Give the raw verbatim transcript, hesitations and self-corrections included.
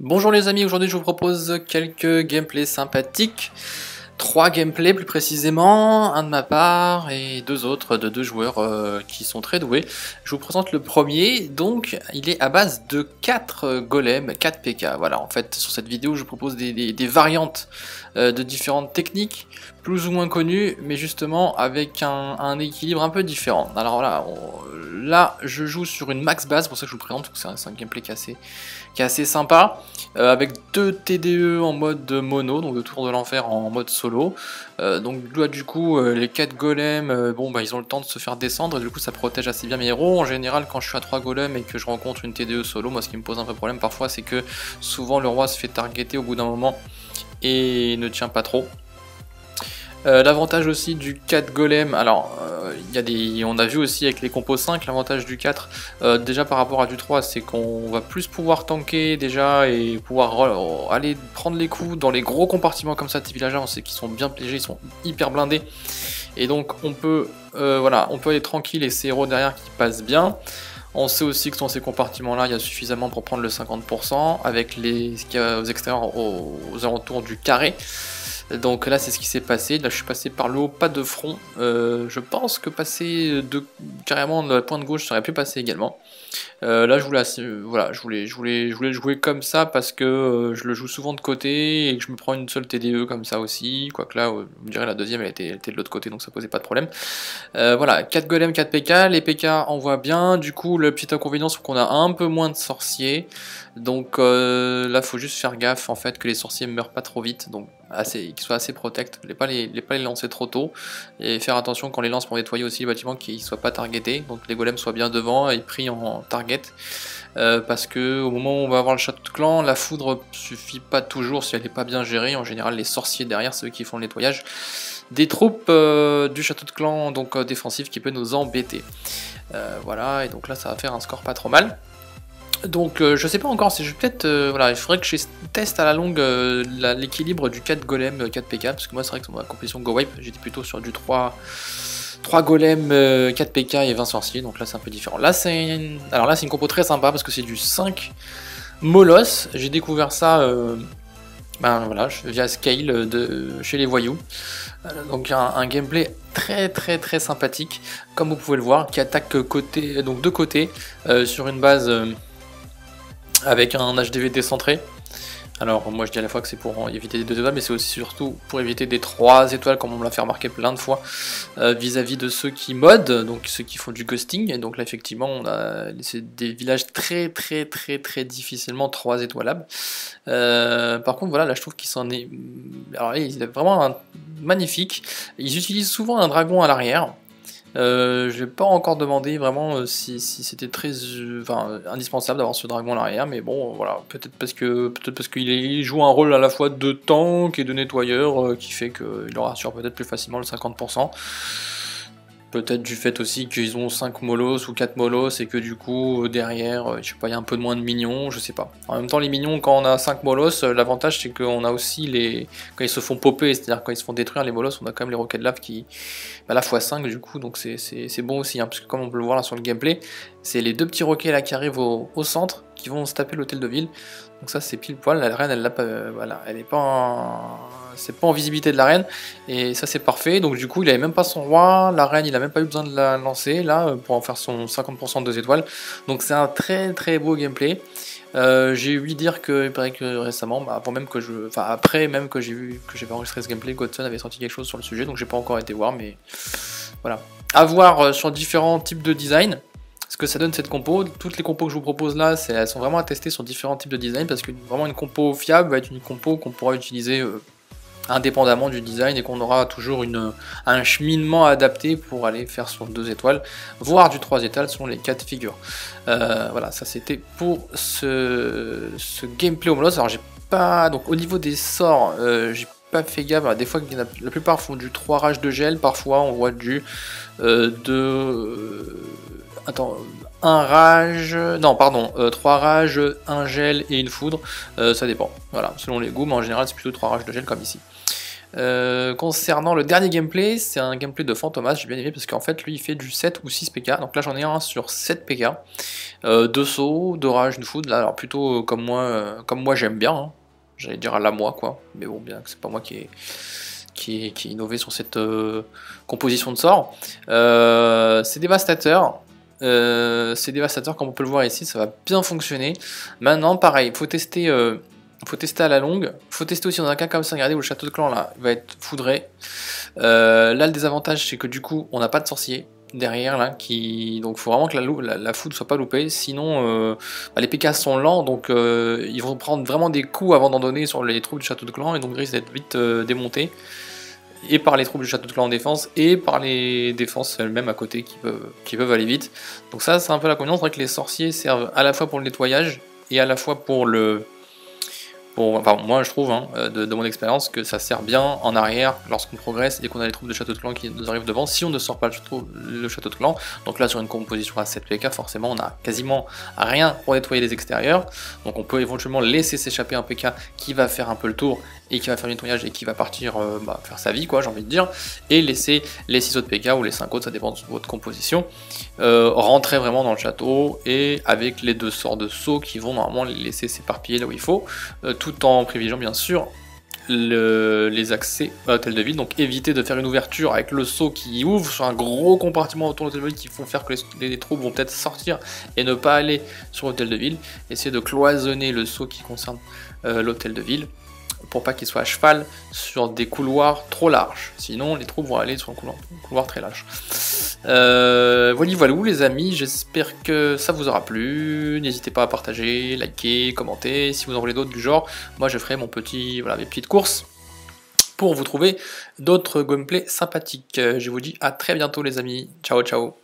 Bonjour les amis, aujourd'hui je vous propose quelques gameplays sympathiques. Trois gameplays plus précisément, un de ma part et deux autres de deux joueurs euh, qui sont très doués. Je vous présente le premier, donc il est à base de quatre golems, quatre P K. Voilà, en fait sur cette vidéo je vous propose des, des, des variantes euh, de différentes techniques, plus ou moins connues, mais justement avec un, un équilibre un peu différent. Alors là, on, là je joue sur une max base, pour ça que je vous le présente, parce que c'est un, un gameplay qui est assez, qui est assez sympa, euh, avec deux T D E en mode mono, donc le tour de l'enfer en mode solo. Euh, donc là du coup euh, les quatre golems, euh, bon bah ils ont le temps de se faire descendre et du coup ça protège assez bien mes héros. En général quand je suis à trois golems et que je rencontre une T D E solo, moi ce qui me pose un peu problème parfois c'est que souvent le roi se fait targeter au bout d'un moment et ne tient pas trop. Euh, l'avantage aussi du quatre golem, alors euh, y a des, on a vu aussi avec les compos cinq, l'avantage du quatre, euh, déjà par rapport à du trois, c'est qu'on va plus pouvoir tanker déjà et pouvoir aller prendre les coups dans les gros compartiments comme ça de ces villageois. On sait qu'ils sont bien piégés, ils sont hyper blindés, et donc on peut, euh, voilà, on peut aller tranquille et ces héros derrière qui passent bien. On sait aussi que dans ces compartiments là il y a suffisamment pour prendre le cinquante pour cent avec les, ce qu'il y a aux extérieurs, aux, aux alentours du carré. Donc là c'est ce qui s'est passé, là je suis passé par le haut, pas de front, euh, je pense que passer de, carrément de la pointe gauche ça aurait pu passer également. Euh, là je voulais, euh, voilà, je voulais, je voulais, je voulais jouer comme ça parce que euh, je le joue souvent de côté et que je me prends une seule T D E comme ça aussi, quoique là euh, je dirais la deuxième elle était, elle était de l'autre côté donc ça posait pas de problème. Euh, voilà, quatre golems, quatre P K, les P K envoient bien, du coup le petit inconvénient c'est qu'on a un peu moins de sorciers, donc euh, là faut juste faire gaffe en fait que les sorciers meurent pas trop vite, donc assez, qu'ils soient assez protect, les pas les, les pas les lancer trop tôt, et faire attention quand on les lance pour nettoyer aussi les bâtiments qu'ils soient pas targetés, donc les golems soient bien devant et pris en target, euh, parce que au moment où on va avoir le château de clan, la foudre suffit pas toujours si elle n'est pas bien gérée. En général les sorciers derrière c'est eux qui font le nettoyage des troupes euh, du château de clan, donc euh, défensif, qui peut nous embêter. Euh, voilà, et donc là ça va faire un score pas trop mal. Donc euh, je sais pas encore si je vais peut-être, euh, voilà, il faudrait que je teste à la longue euh, l'équilibre du quatre golem, quatre P K, parce que moi c'est vrai que sur ma compétition Go Wipe, j'étais plutôt sur du trois, trois golems, euh, quatre P K et vingt sorciers, donc là c'est un peu différent. Là c'est une... Alors là c'est une compo très sympa parce que c'est du cinq Molos, j'ai découvert ça euh, ben, voilà, via Scale de chez les voyous. Donc un, un gameplay très très très sympathique, comme vous pouvez le voir, qui attaque côté, donc de côté, euh, sur une base euh, avec un H D V décentré. Alors moi je dis à la fois que c'est pour éviter des deux étoiles, mais c'est aussi surtout pour éviter des trois étoiles, comme on me l'a fait remarquer plein de fois, vis-à-vis euh, -vis de ceux qui modent, donc ceux qui font du ghosting. Et donc là effectivement on a c'est des villages très très très très difficilement trois étoilables. Euh, par contre voilà, là je trouve qu'il s'en est... Alors il est vraiment un... magnifique. Ils utilisent souvent un dragon à l'arrière. Euh, je n'ai pas encore demandé vraiment euh, si, si c'était très euh, enfin, indispensable d'avoir ce dragon à l'arrière, mais bon, euh, voilà, peut-être parce que peut-être parce qu'il joue un rôle à la fois de tank et de nettoyeur, euh, qui fait qu'il leur assure peut-être plus facilement le cinquante pour cent. Peut-être du fait aussi qu'ils ont cinq molos ou quatre molos et que du coup derrière, je sais pas, il y a un peu de moins de minions, je sais pas. En même temps les minions, quand on a cinq molos, l'avantage c'est qu'on a aussi les... quand ils se font popper, c'est-à-dire quand ils se font détruire les molos, on a quand même les roquettes de lave qui... Bah, la fois cinq du coup, donc c'est bon aussi, hein, parce que comme on peut le voir là sur le gameplay, c'est les deux petits roquets là qui arrivent au, au centre, qui vont se taper l'hôtel de ville. Donc ça c'est pile poil, la reine elle l'a pas, euh, voilà, elle est pas en... c'est pas en visibilité de la reine, et ça c'est parfait. Donc du coup il avait même pas son roi, la reine il a même pas eu besoin de la lancer là pour en faire son cinquante pour cent de deux étoiles. Donc c'est un très très beau gameplay. Euh, j'ai ouï dire que, il paraît que récemment, bah, avant même que je, enfin après même que j'ai vu que j'avais enregistré ce gameplay, Godson avait sorti quelque chose sur le sujet, donc j'ai pas encore été voir, mais voilà. À voir euh, sur différents types de design. Ce que ça donne cette compo, toutes les compos que je vous propose là, elles sont vraiment à tester sur différents types de design, parce que vraiment une compo fiable va être une compo qu'on pourra utiliser euh, indépendamment du design et qu'on aura toujours une, un cheminement adapté pour aller faire sur deux étoiles, voire du trois étoiles selon les cas de figure. Euh, voilà, ça c'était pour ce, ce gameplay au molos. Alors j'ai pas, donc au niveau des sorts, euh, j'ai pas fait gaffe. Alors, des fois, la, la plupart font du trois rages de gel, parfois on voit du euh, de... Euh, attends, un rage, non pardon, euh, trois rages, un gel et une foudre, euh, ça dépend, voilà, selon les goûts, mais en général c'est plutôt trois rages de gel comme ici. Euh, concernant le dernier gameplay, c'est un gameplay de Fantomas, j'ai bien aimé parce qu'en fait lui il fait du sept ou six P K, donc là j'en ai un sur sept P K, euh, deux sauts, deux rages, une foudre, là alors plutôt euh, comme moi, euh, comme moi j'aime bien, hein. J'allais dire à la moi quoi, mais bon bien que c'est pas moi qui ai, qui est, qui est innové sur cette euh, composition de sorts. Euh, c'est dévastateur. Euh, c'est dévastateur comme on peut le voir ici, ça va bien fonctionner. Maintenant pareil, il faut tester... Euh, faut tester à la longue, faut tester aussi dans un cas comme ça, regardez où le château de clan là va être foudré. Euh, là le désavantage c'est que du coup on n'a pas de sorcier derrière là, qui donc faut vraiment que la, la, la foudre soit pas loupée, sinon euh, bah, les P K sont lents, donc euh, ils vont prendre vraiment des coups avant d'en donner sur les troupes du château de clan, et donc risquent d'être vite euh, démontés, et par les troupes du château de clan en défense, et par les défenses elles-mêmes à côté qui peuvent, qui peuvent aller vite. Donc ça c'est un peu la convenance, c'est vrai que les sorciers servent à la fois pour le nettoyage, et à la fois pour le... Bon, enfin, moi je trouve, hein, de, de mon expérience, que ça sert bien en arrière lorsqu'on progresse et qu'on a les troupes de château de clan qui nous arrivent devant, si on ne sort pas le château, le château de clan. Donc là sur une composition à sept P K, forcément on a quasiment rien pour nettoyer les extérieurs, donc on peut éventuellement laisser s'échapper un P K qui va faire un peu le tour et qui va faire le nettoyage et qui va partir euh, bah, faire sa vie, quoi, j'ai envie de dire, et laisser les six autres P K ou les cinq autres, ça dépend de votre composition, euh, rentrer vraiment dans le château, et avec les deux sorts de saut qui vont normalement les laisser s'éparpiller là où il faut, euh, tout en privilégiant bien sûr le, les accès à l'hôtel de ville, donc éviter de faire une ouverture avec le saut qui ouvre sur un gros compartiment autour de l'hôtel de ville qui font faire que les, les troupes vont peut-être sortir et ne pas aller sur l'hôtel de ville. Essayer de cloisonner le saut qui concerne euh, l'hôtel de ville, pour pas qu'il soit à cheval sur des couloirs trop larges, sinon les troupes vont aller sur un couloir, un couloir très large. Euh, voilà, voilà les amis, j'espère que ça vous aura plu, n'hésitez pas à partager, liker, commenter, si vous en voulez d'autres du genre, moi je ferai mon petit, voilà, mes petites courses pour vous trouver d'autres gameplays sympathiques. Je vous dis à très bientôt les amis, ciao ciao.